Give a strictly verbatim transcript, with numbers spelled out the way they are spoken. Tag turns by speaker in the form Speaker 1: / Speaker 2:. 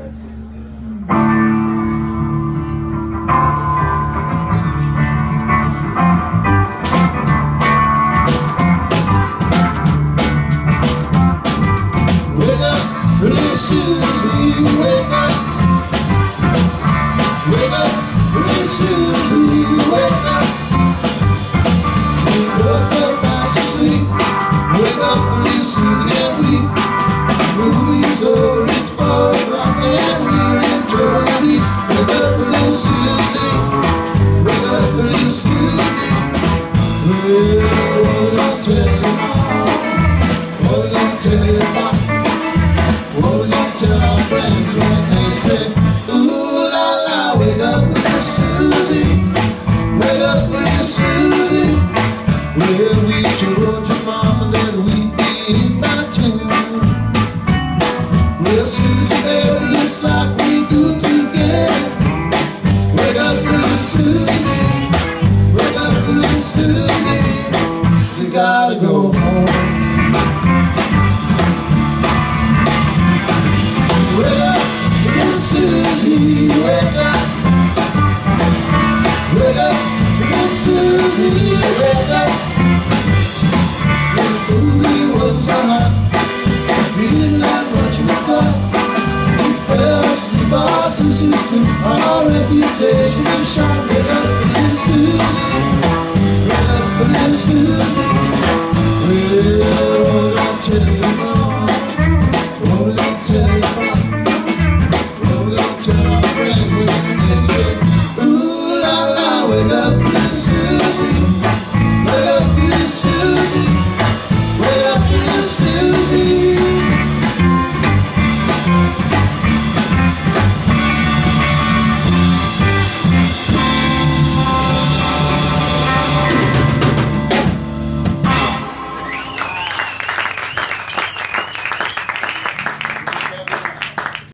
Speaker 1: Susie, wake up. Wake up, little Susie, wake up. We both fell fast asleep. Wake up, little Susie, and we movies over, it's four o'clock and we're in trouble deep. Wake up, little Susie, wake up, little Susie. Well, what we gonna tell you, what we gonna tell you about? What we gonna tell our friends when they say, ooh la la, wake up little Susie, wake up little Susie. Well, we told your mama that we'd be in by ten. Well, Susie, baby, looks like we good together. Wake up little Susie, wake up little Susie. You gotta go home. Wake up, little Susie, wake up. Wake up, little Susie, wake up. The movie was so hot, we did not much of a plot. We fell asleep, our gooses could, our reputation is shot. Wake up, little Susie, wake up, little Susie. Well, what we gonna tell you, Mom? What we gonna tell you, Mom? Tell our friends